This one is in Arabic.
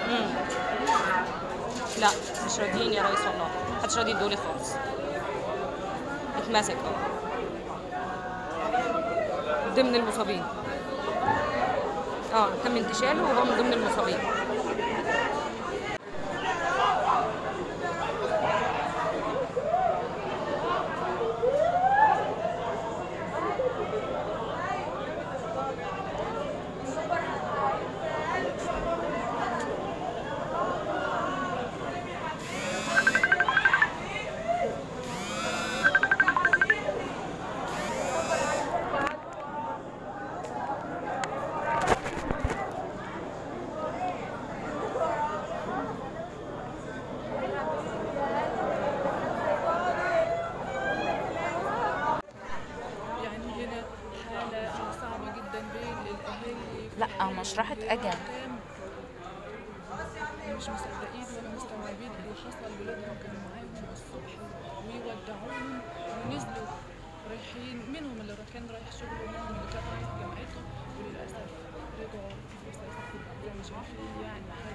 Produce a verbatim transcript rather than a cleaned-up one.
امم لا مش راضيين يا ريس والله، محدش راضي يدولي خالص. اتمسك اه ضمن المصابين. اه تم انتشاله وهو من ضمن المصابين. لا مش راحت اجل. مش مصدقين ولا مستوعبين اللي حصل. ولادهم كانوا معاهم الصبح ويودعوهم ونزلوا رايحين، منهم اللي كان رايح شغله ومنهم اللي كان رايح جامعته، وللاسف رجعوا للاسف مش عارفين يعني